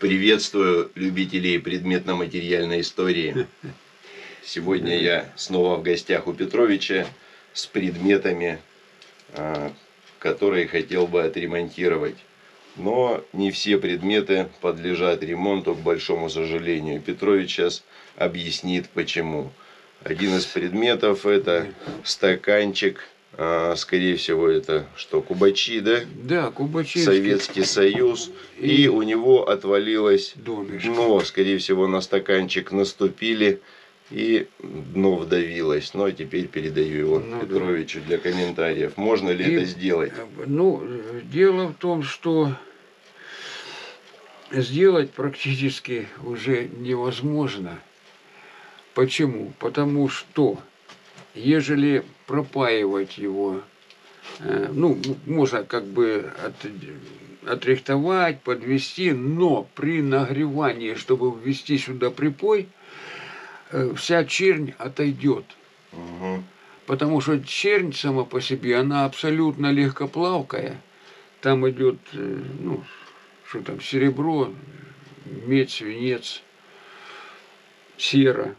Приветствую любителей предметно-материальной истории. Сегодня я снова в гостях у Петровича с предметами, которые хотел бы отремонтировать. Но не все предметы подлежат ремонту, к большому сожалению. Петрович сейчас объяснит почему. Один из предметов это стаканчик. Скорее всего, это что, Кубачи, да? Да, Кубачи. Советский Союз. И у него отвалилось донышко. дно. Скорее всего, на стаканчик наступили и дно вдавилось. Ну, а теперь передаю его Петровичу для комментариев. Можно ли это сделать? Ну, дело в том, что сделать практически уже невозможно. Почему? Потому что, ежели пропаивать его, ну, можно как бы отрихтовать, подвести, но при нагревании, чтобы ввести сюда припой, вся чернь отойдет. Угу. Потому что чернь сама по себе, она абсолютно легкоплавкая. Там идет, ну, что там, серебро, медь, свинец, сера.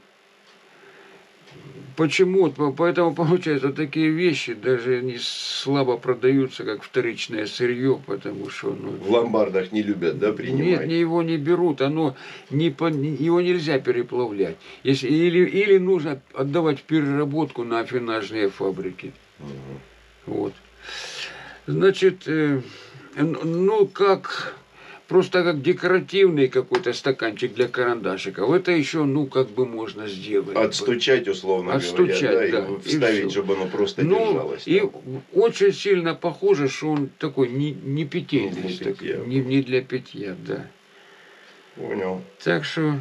Почему? Поэтому, получается, такие вещи даже не слабо продаются, как вторичное сырье, потому что... Ну, в ломбардах не любят, да, принимать? Нет, его не берут, его нельзя переплавлять. Или нужно отдавать в переработку на афинажные фабрики. Угу. Вот. Значит, ну как... Просто как декоративный какой-то стаканчик для карандашиков. Это еще, ну, как бы можно сделать. Отстучать, условно говоря, да, и вставить, чтобы оно просто держалось. И очень сильно похоже, что он такой не питейный. Не для питья, да. Понял. Так что...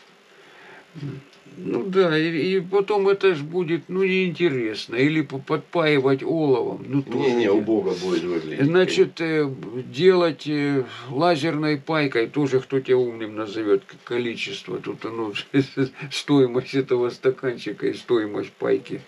Ну да, и потом это ж будет, ну, неинтересно. Или подпаивать оловом. Ну, не, убого будет выглядеть. Значит, делать лазерной пайкой, тоже кто тебя умным назовет, количество. Тут оно, стоимость этого стаканчика и стоимость пайки.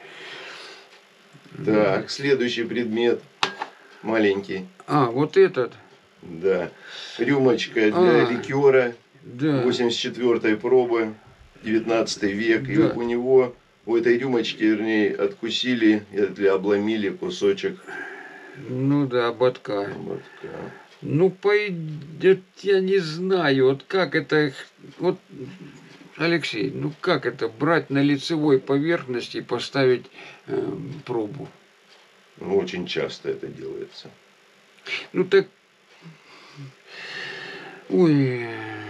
Так, следующий предмет. Маленький. Вот этот. Да. Рюмочка для ликера. Да. 84-й пробы. 19 век, да. И у него, у этой рюмочки, вернее, откусили или обломили кусочек. Ну да, ободка. Ну, пойдет, я не знаю, вот как это, вот, Алексей, ну как это, брать на лицевой поверхности и поставить пробу? Ну, очень часто это делается. Ну так, ой...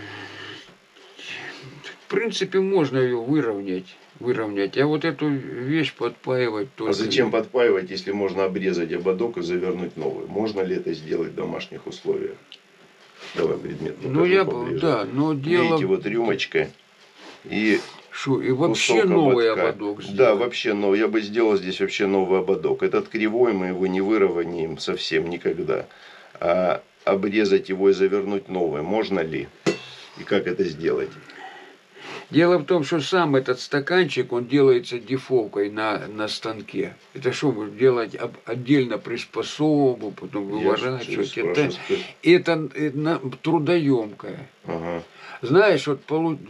В принципе, можно ее выровнять, а вот эту вещь подпаивать только. А зачем подпаивать, если можно обрезать ободок и завернуть новый? Можно ли это сделать в домашних условиях? Давай предмет покажу да, но дело... Видите, вот рюмочка и и вообще новый ободок сделать? Да, вообще новый. Я бы сделал здесь вообще новый ободок. Этот кривой, мы его не выровняем совсем никогда. А обрезать его и завернуть новый можно ли? И как это сделать? Дело в том, что сам этот стаканчик, он делается дефолкой на станке. Это что, делать отдельно приспособу, потом выворачивать. Это трудоемкое. Ага. Знаешь, вот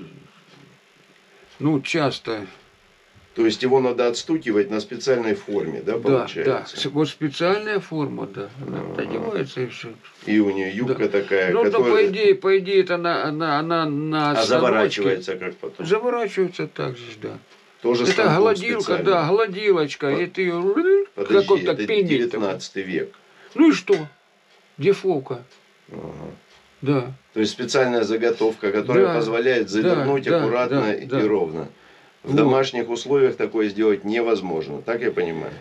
ну, часто... То есть его надо отстукивать на специальной форме, да, получается? Да, вот специальная форма, да, она одевается и все. И у нее юбка такая, ну, которая... по идее, это она на заворачивается как потом? Заворачивается так же, да. Тоже это гладилка, да, гладилочка, и ты ее... Подожди, это 19 век. Ну и что? Дефолка. Ага. Да. То есть специальная заготовка, которая позволяет завернуть аккуратно и ровно. В домашних условиях такое сделать невозможно, так я понимаю?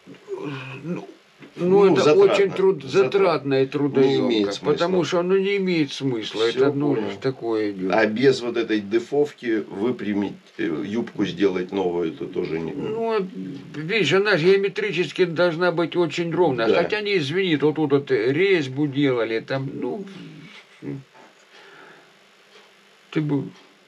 Ну это затратно. Очень затратно и трудоемко, потому что оно не имеет смысла. Все это такое идет. А без вот этой дефовки выпрямить юбку, сделать новую, это тоже не... Ну, видишь, она геометрически должна быть очень ровная. Да. Хотя не извини, тут вот резьбу делали, там, ну... Ты бы...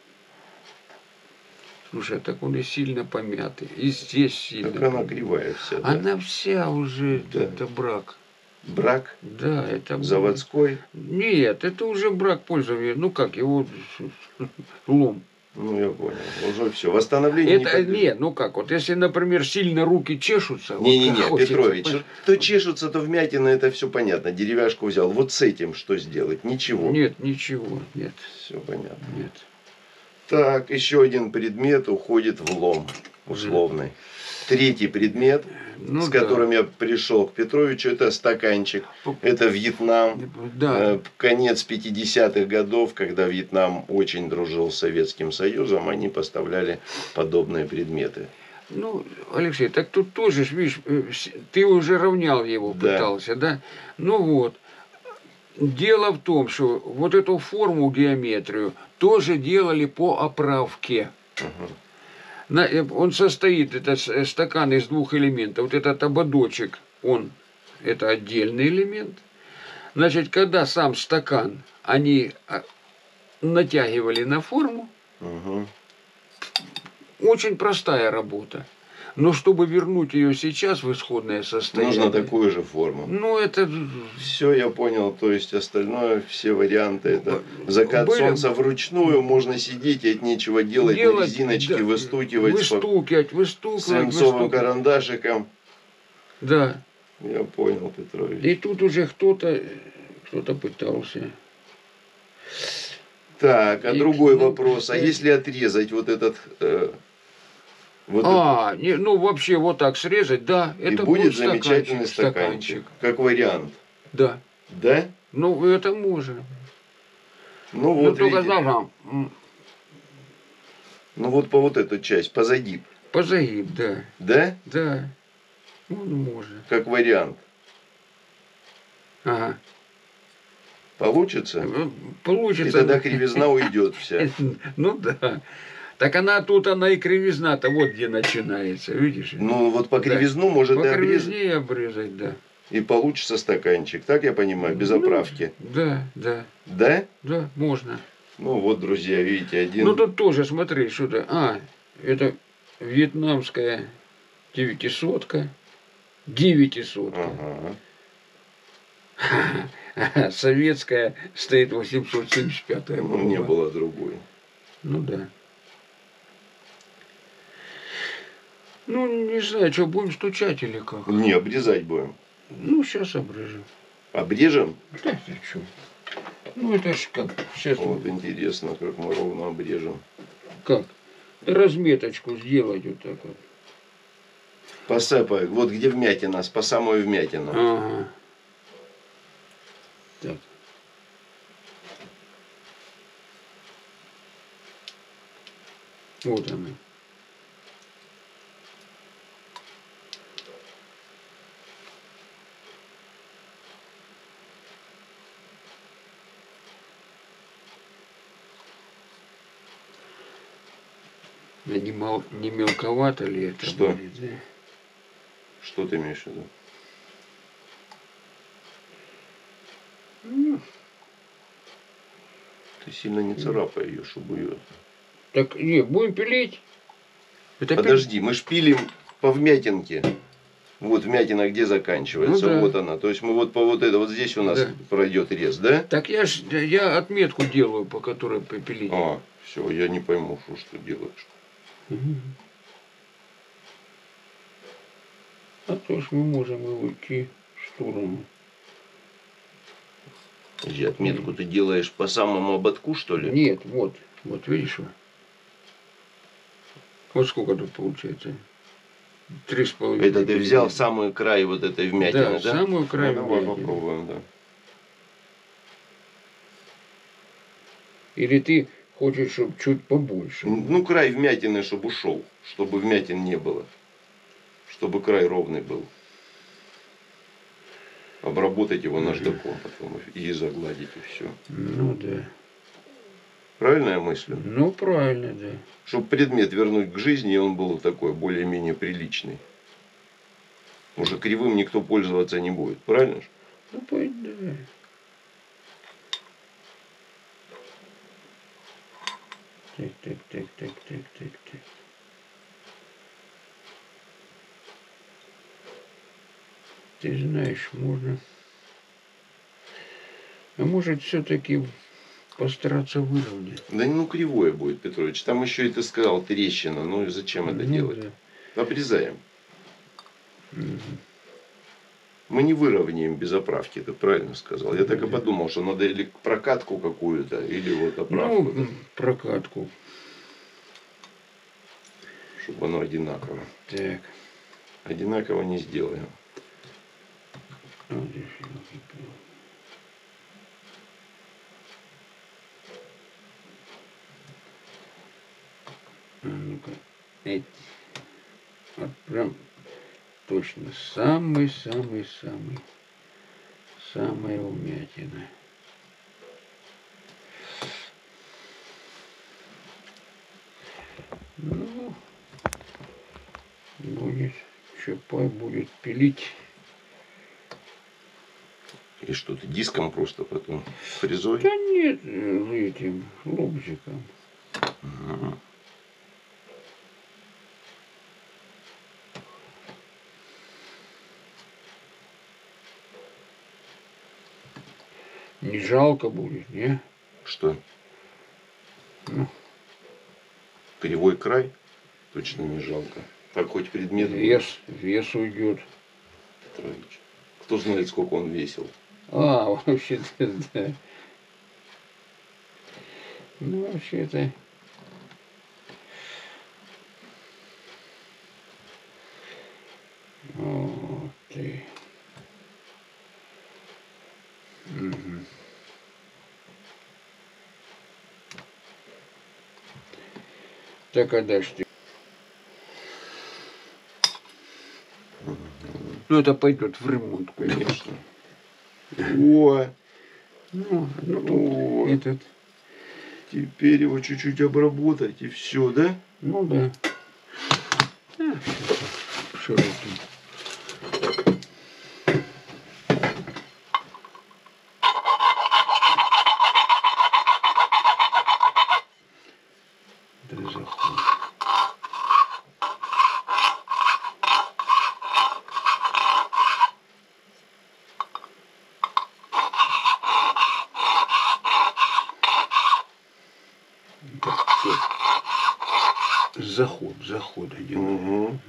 Слушай, так он и сильно помятый. И здесь сильно. Так она кривая вся. Да? Она вся уже, это брак. Брак Да, это... заводской. Нет, это уже брак пользования. Ну как, его лом. Ну, я понял. Уже все. Восстановление не Это подлежит. нет, ну как, вот если, например, сильно руки чешутся, Не-не-не, вот хочется, Петрович, то чешутся, то вмятины, это все понятно. Деревяшку взял. Вот с этим что сделать? Ничего. Нет, ничего, нет, Все понятно. нет. Так, еще один предмет уходит в лом условный. Третий предмет, Ну, с да. которым я пришел к Петровичу, это стаканчик. Это Вьетнам. Да. Конец 50-х годов, когда Вьетнам очень дружил с Советским Союзом, они поставляли подобные предметы. Ну, Алексей, так тут тоже, видишь, ты уже равнял его, Да. пытался, да? Ну вот. Дело в том, что вот эту форму, геометрию, тоже делали по оправке. Он состоит, это стакан из двух элементов. Вот этот ободочек, это отдельный элемент. Значит, когда сам стакан они натягивали на форму, очень простая работа. Но чтобы вернуть ее сейчас в исходное состояние... Нужно такую же форму. Ну, это... Все, я понял. То есть, остальное, все варианты, это закат солнца вручную, можно сидеть, и от нечего делать, на резиночке, да, выстукивать свинцовым карандашиком. Да. Я понял, Петрович. И тут уже кто-то пытался. Так, а другой вопрос. А если отрезать вот этот... ну вообще вот так срезать, да, и это будет замечательный стаканчик. Как вариант. Да. Да? Ну, это можно. Ну вот, только видите. Ну вот по вот эту часть, по загиб. По загиб, да. Да? Да. Ну, можно. Как вариант. Ага. Получится? Получится. И тогда кривизна уйдет вся. Ну да. Так она и кривизна-то вот где начинается, видишь? Ну вот по кривизну может и обрезать. По обрезать, да. И получится стаканчик, так я понимаю, без оправки. Да, да. Да? Да, можно. Ну вот, друзья, видите, один... Ну тут тоже, смотри, что-то... это вьетнамская 900-ка. 900-ка. Ага. Советская стоит 875-я. Ну, не было другой. Ну да. Ну, не знаю, что, будем стучать или как? Не, обрезать будем. Ну, сейчас обрежем. Обрежем? Да, ты что? Ну, это ж как. Сейчас. Вот интересно, как мы ровно обрежем. Как? Разметочку сделать вот так вот. Посыпай, вот где вмятина, по самую вмятину. Ага. Так. Вот она. Не мелковато ли это? Что? Будет, да? Что ты имеешь в виду? Ты сильно не царапай ее, чтобы ее... Так, не, будем пилить. Это Подожди, мы шпилим по вмятинке. Вот вмятина где заканчивается, Ну, да. вот она. То есть мы вот по вот это, вот здесь у нас Да. пройдет рез, да? Так я отметку делаю, по которой попилить. А, все, я не пойму, что делаешь. А то ж мы можем и уйти в сторону. Подожди, отметку ты делаешь по самому ободку, что ли? Нет, вот видишь? Вот сколько тут получается? 3,5. Это ты взял самый край вот этой вмятины, да? самую край Ну, давай вмятины. попробуем, да. Или ты хочешь, чтобы чуть побольше? Ну, край вмятины, чтобы ушел, чтобы вмятин не было. Чтобы край ровный был. Обработать его наждаком потом и загладить, и все. Ну да. Правильно я мыслю? Ну правильно, да. Чтобы предмет вернуть к жизни, и он был такой, более-менее приличный. Уже кривым никто пользоваться не будет, правильно же? Ну да. Так. Ты знаешь, можно А может все-таки постараться выровнять? Да ну кривое будет, Петрович. Там еще и ты сказал трещина. Ну и зачем это Ну делать? да. Обрезаем. Мгм. Мы не выровняем без оправки, ты правильно сказал. Я так и Да. подумал, что надо или прокатку какую-то, или вот оправку, Ну, прокатку. чтобы оно одинаково. Так. Одинаково не сделаем. Вот здесь елки-палки. А ну-ка. Эть. Вот прям точно. Самый-самый-самый. Самая умятина. Ну, будет. Чапай будет пилить. И что ты диском просто потом фрезой? Да нет, этим лобзиком. Ага. Не жалко будет, не? Что? Ну, Кривой край? Точно не жалко. Так хоть предмет будет, вес уйдет. Петрович. Кто знает, сколько он весил. А, вообще-то, да. Ну, вообще-то. Вот ты. Мгм. Так, а дальше ты. Ну, это пойдет в ремонт. Конечно. О, Ну тут О. этот. теперь его чуть-чуть обработать и все, да? Ну да. А, широкий. Да заход. Так, всё. Заход идет. Угу.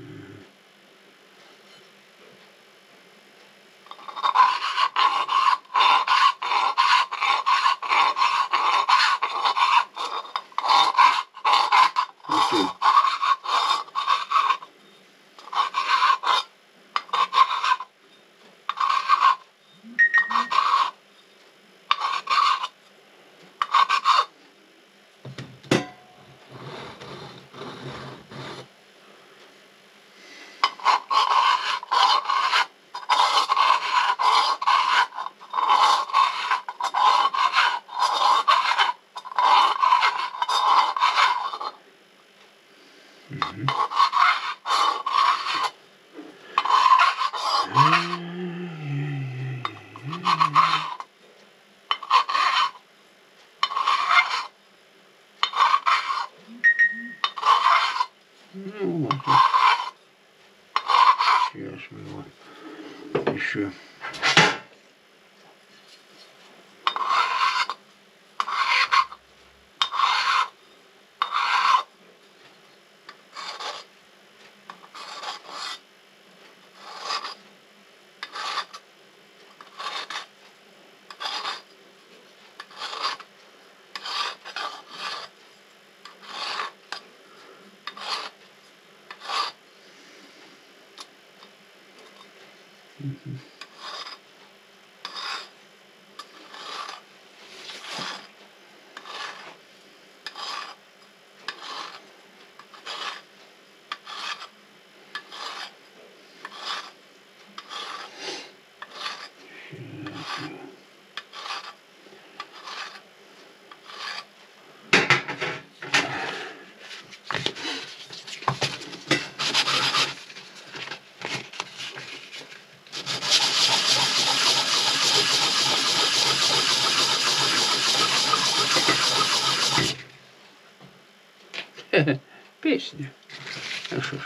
Всё. Ну, вот. Сейчас мы его еще. Песня. А что ж.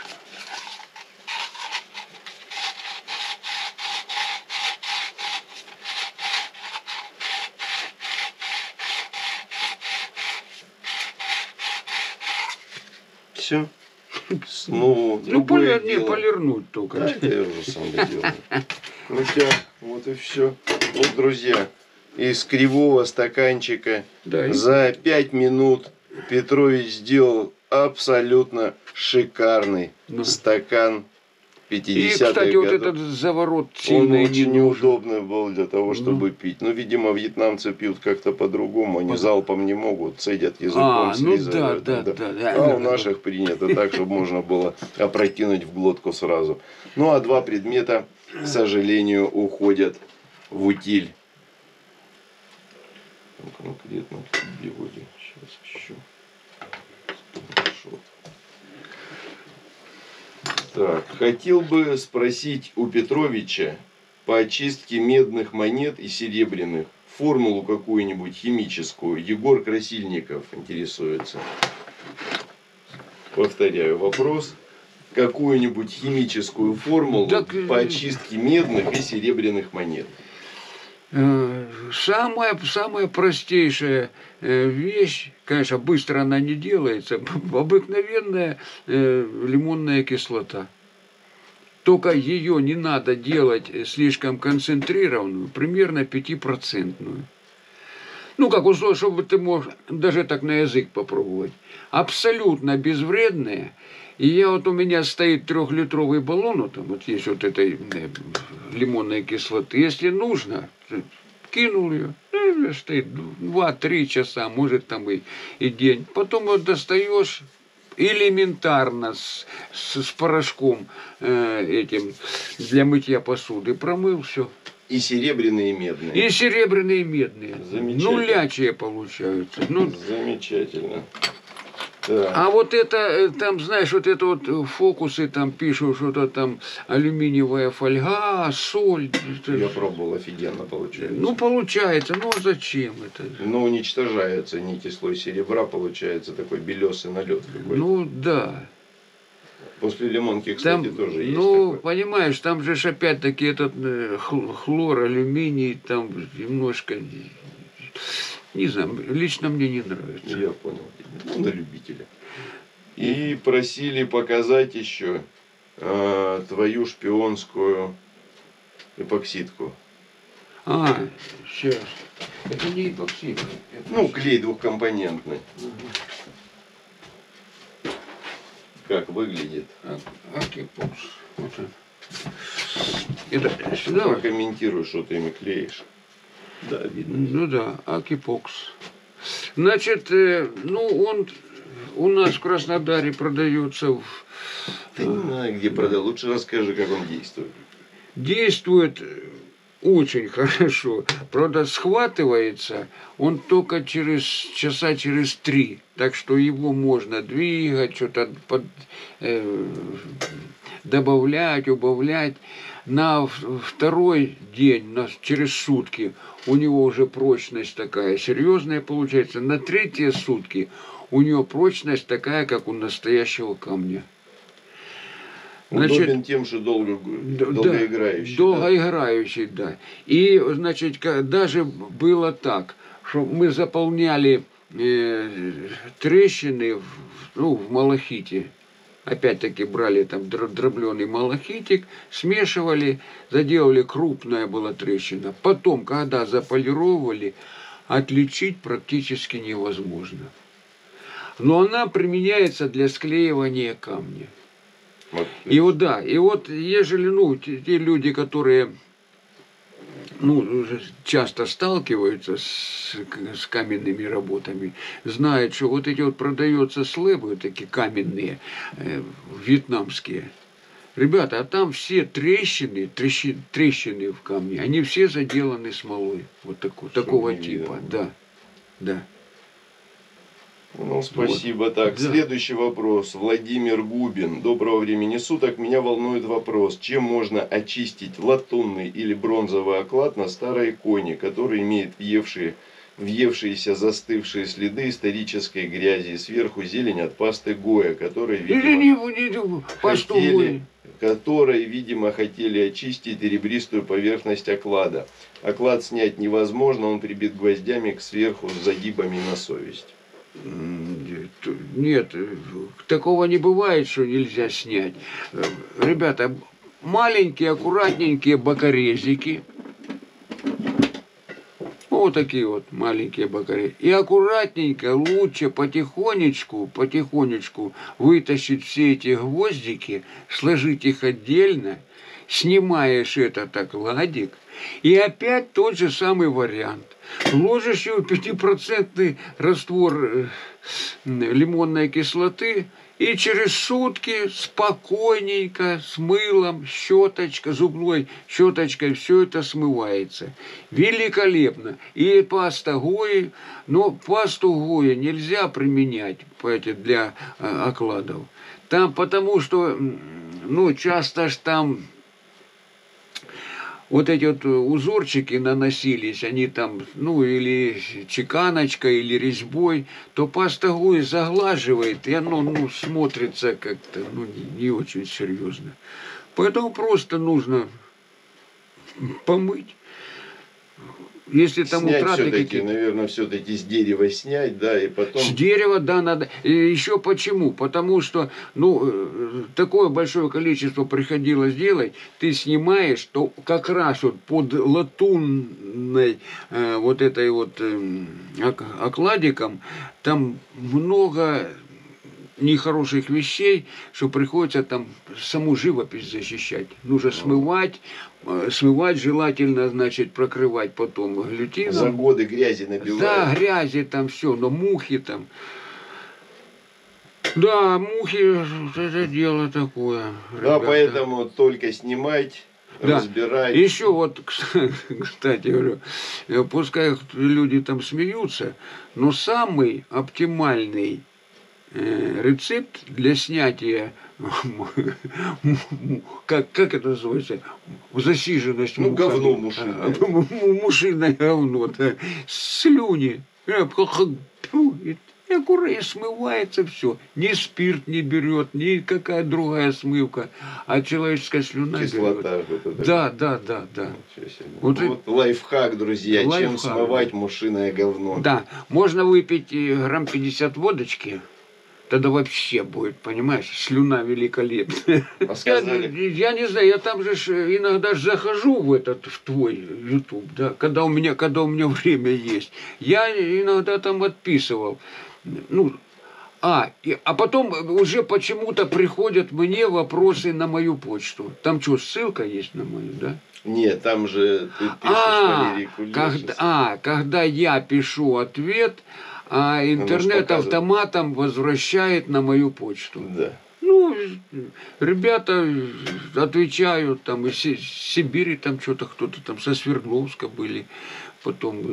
все. Ну, Ну, другое не, дело. полирнуть только. Да, это я уже сам доделаю. Крутяк, вот и все. Вот, друзья, из кривого стаканчика Да, и- за 5 минут Петрович сделал абсолютно шикарный Да. стакан И, 50-х кстати, вот годов. этот заворот Он сильный не очень нужен. неудобный был для того, чтобы пить. Ну, видимо, вьетнамцы пьют как-то по-другому. Они залпом не могут, цедят языком, Ну слизывают. да. А у наших принято так, чтобы можно было опрокинуть в глотку сразу. Ну, а два предмета, к сожалению, уходят в утиль. Конкретно биоли. Сейчас еще. Хорошо. Так, хотел бы спросить у Петровича по очистке медных монет и серебряных формулу какую-нибудь химическую. Егор Красильников интересуется. Повторяю вопрос. Какую-нибудь химическую формулу Так, по очистке медных и серебряных монет. Самая простейшая вещь, конечно, быстро она не делается, обыкновенная лимонная кислота. Только ее не надо делать слишком концентрированную, примерно 5%. Ну, как условие, чтобы ты мог даже так на язык попробовать. Абсолютно безвредная. И у меня стоит 3-литровый баллон, там вот есть вот этой лимонной кислоты. Если нужно, кинул ее, стоит 2-3 часа, может там и день. Потом вот достаешь элементарно с порошком этим для мытья посуды, промыл все. И серебряные, и медные. И серебряные, и медные. Замечательно. Нулячие получаются. Ну, замечательно. Так. а вот это, там, знаешь, вот это вот фокусы, там пишут, что-то там алюминиевая фольга, соль. Я пробовал, офигенно получается. Ну, получается, ну зачем это? Но уничтожается нити слой серебра, получается такой белесый налет какой-то. Ну, да. После лимонки, кстати, Там, тоже есть ну, такой. понимаешь, там же ж опять-таки этот хлор, алюминий, там немножко, не знаю, лично мне не нравится. Я понял. Ну, на любителя. И просили показать еще твою шпионскую эпоксидку. Сейчас. Это не эпоксидка. Ну, клей двухкомпонентный. Как выглядит? Акипокс. Вот это сюда. Прокомментируй, что ты ими клеишь. Да, видно. Ну да, Акипокс. Значит, ну он у нас в Краснодаре продается Ты не знаю, где продал. Лучше расскажи, как он действует. действует очень хорошо. Правда, схватывается он только часа через 3. Так что его можно двигать, что-то добавлять, убавлять. На второй день, через сутки, у него уже прочность такая серьезная получается. На третьи сутки у него прочность такая, как у настоящего камня. Удобен тем, что долгоиграющий. Долгоиграющий, да. И, значит, даже было так, что мы заполняли трещины в малахите. Опять-таки брали там дробленый малахитик, смешивали, заделали, крупная была трещина. Потом, когда заполировали, отличить практически невозможно. Но она применяется для склеивания камня. Вот. И вот да, и вот ежели, те люди, которые часто сталкиваются с каменными работами, знают, что вот эти вот продаются слэбы, такие каменные, вьетнамские. Ребята, а там все трещины в камне, они все заделаны смолой. Вот такого типа. Да. Ну, спасибо. Вот. Так, да. Следующий вопрос. Владимир Губин. Доброго времени суток. Меня волнует вопрос. Чем можно очистить латунный или бронзовый оклад на старой иконе, который имеет въевшиеся застывшие следы исторической грязи, сверху зелень от пасты Гоя, которой, видимо, хотели очистить ребристую поверхность оклада. Оклад снять невозможно, он прибит гвоздями сверху с загибами на совесть. Нет, такого не бывает, что нельзя снять. Ребята, маленькие, аккуратненькие бокорезики. Вот такие вот маленькие бокорезики. И аккуратненько, лучше потихонечку вытащить все эти гвоздики, сложить их отдельно, снимаешь этот окладик, и опять тот же самый вариант. Ложишь его 5% раствор лимонной кислоты, и через сутки спокойненько с мылом, зубной щеточкой все это смывается. Великолепно. И паста Гои, но пасту Гои нельзя применять для окладов. Там потому что, часто ж там вот эти вот узорчики наносились, они там, или чеканочкой, или резьбой, то паста Гои заглаживает, и оно, смотрится как-то, не очень серьезно. Поэтому просто нужно помыть. Если там снять утраты все-таки, какие-то... наверное, все-таки с дерева снять, да, и потом... С дерева, да, надо. И еще почему? Потому что, такое большое количество приходилось делать, ты снимаешь, то как раз вот под латунной вот этой вот окладиком, там много нехороших вещей, что приходится там саму живопись защищать. Нужно смывать желательно, значит, прокрывать потом глютином. За годы грязи набивают. Да, грязи там все, но мухи там. Да, мухи, это дело такое. Да, ребята. поэтому только снимать, разбирать. Еще вот, кстати, говорю, пускай люди там смеются, но самый оптимальный рецепт для снятия, как это называется, засиженность мухами. Говно мушиное. Мушиное говно, да. Слюни. И аккуратно смывается все. Ни спирт не берет, ни какая другая смывка, а человеческая слюна Кислота. берет. Да. Вот лайфхак, друзья, чем лайфхак, смывать мушиное говно. Да, можно выпить грамм 50 водочки, тогда вообще будет, понимаешь, слюна великолепная. А сказали... Я не знаю, я там же иногда захожу в твой YouTube, да, когда у меня время есть. Я иногда там отписывал. А потом уже почему-то приходят мне вопросы на мою почту. Там что, ссылка есть на мою, да? Нет, там же ты пишешь Валерий Кулешев. Когда я пишу ответ, а интернет автоматом возвращает на мою почту. Да. Ребята отвечают, там из Сибири там что-то кто-то там со Свердловска были, потом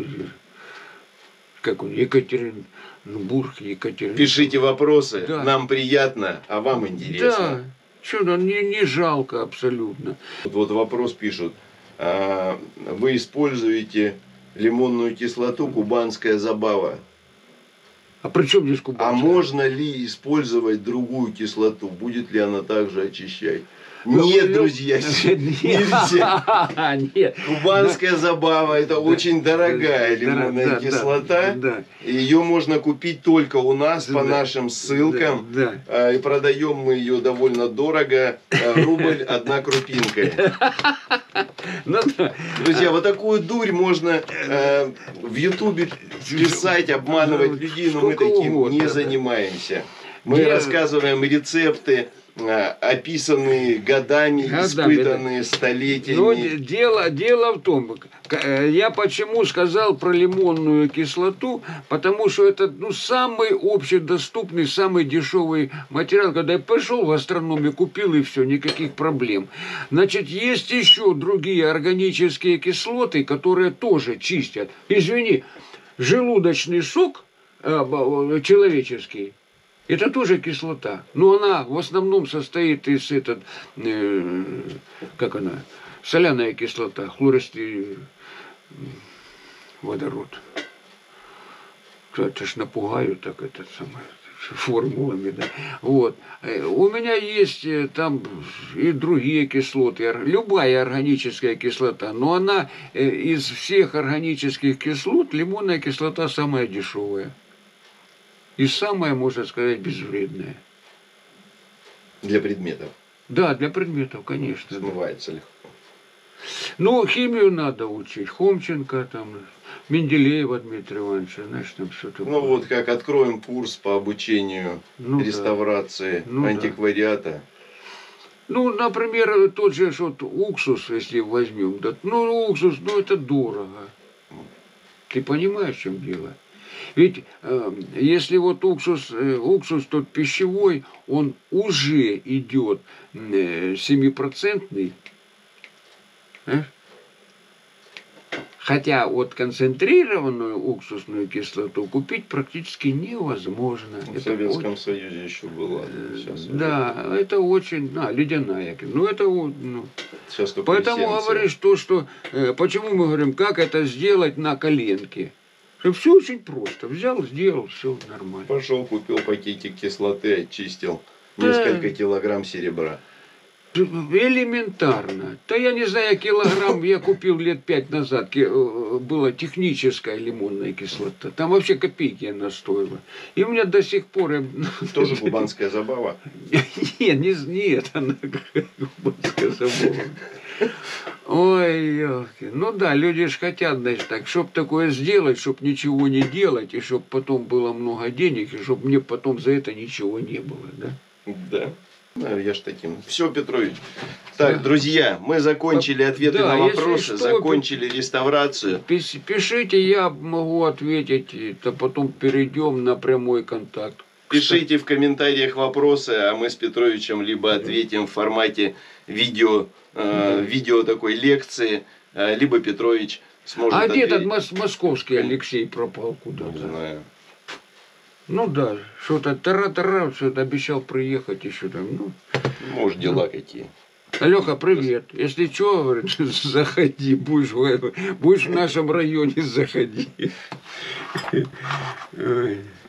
Екатеринбург. Пишите вопросы, да. Нам приятно, а вам интересно. Да, что не жалко абсолютно. Вот вопрос пишут, вы используете лимонную кислоту «Кубанская забава». А при чем здесь кубанская? А можно ли использовать другую кислоту? Будет ли она также очищать? Нет, друзья, нельзя. Нет. Кубанская забава – это очень дорогая лимонная кислота. Ее можно купить только у нас по нашим ссылкам. И продаем мы ее довольно дорого. Рубль 1 крупинка. Друзья, вот такую дурь можно в Ютубе писать, обманывать людей, но мы таким не занимаемся. Мы рассказываем рецепты, описанные годами, испытанные столетиями. Дело в том, я почему сказал про лимонную кислоту, потому что это самый общедоступный, самый дешевый материал. Когда я пошел в гастрономию, купил и все, никаких проблем. Значит, есть еще другие органические кислоты, которые тоже чистят. Извини, желудочный сок человеческий, это тоже кислота. Но она в основном состоит из соляная кислота, хлористый водород. Это ж напугаю так формулами, да. Вот. У меня есть там и другие кислоты, любая органическая кислота, но она из всех органических кислот лимонная кислота самая дешевая. И самое, можно сказать, безвредное. Для предметов. Да, для предметов, конечно. Смывается легко. Ну, химию надо учить. Хомченко, там, Менделеева Дмитрия Ивановича, знаешь, там все такое. Ну вот как откроем курс по обучению Ну, реставрации Ну, антиквариата. Ну, например, тот же вот уксус, если возьмем, да, ну, уксус, ну, это дорого. Ты понимаешь, в чем дело? Ведь если вот уксус тот пищевой, он уже идет 7%. Хотя вот концентрированную уксусную кислоту купить практически невозможно. В Советском Союзе еще было. Сейчас да, уже... это очень... ледяная. Ну, это вот... Ну. Сейчас только Поэтому эссенция. говоришь то, что... почему мы говорим, как это сделать на коленке? Все очень просто. Взял, сделал, все нормально. Пошел, купил пакетик кислоты, очистил несколько килограмм серебра. Элементарно. Да я не знаю, килограмм я купил лет 5 назад. Была техническая лимонная кислота. Там вообще копейки она стоила. И у меня до сих пор... Тоже кубанская забава? Нет, она кубанская забава. Ой, ёлки. Ну да, люди ж хотят, значит, так, чтоб такое сделать, чтоб ничего не делать, и чтоб потом было много денег, и чтоб мне потом за это ничего не было, да? Да. Я ж таким. Все, Петрович. Так, друзья, мы закончили ответы на вопросы, закончили реставрацию. Пишите, я могу ответить, то потом перейдем на прямой контакт. Пишите в комментариях вопросы, а мы с Петровичем либо ответим в формате видео, видео такой лекции, либо Петрович сможет ответить. А где ответить. этот московский Алексей пропал куда-то? Не знаю. Ну да, что-то тара-тара, что-то обещал приехать еще там. Ну, может, дела какие. Алёха, привет. Если что, говорит, заходи, будешь в нашем районе, заходи. Ой.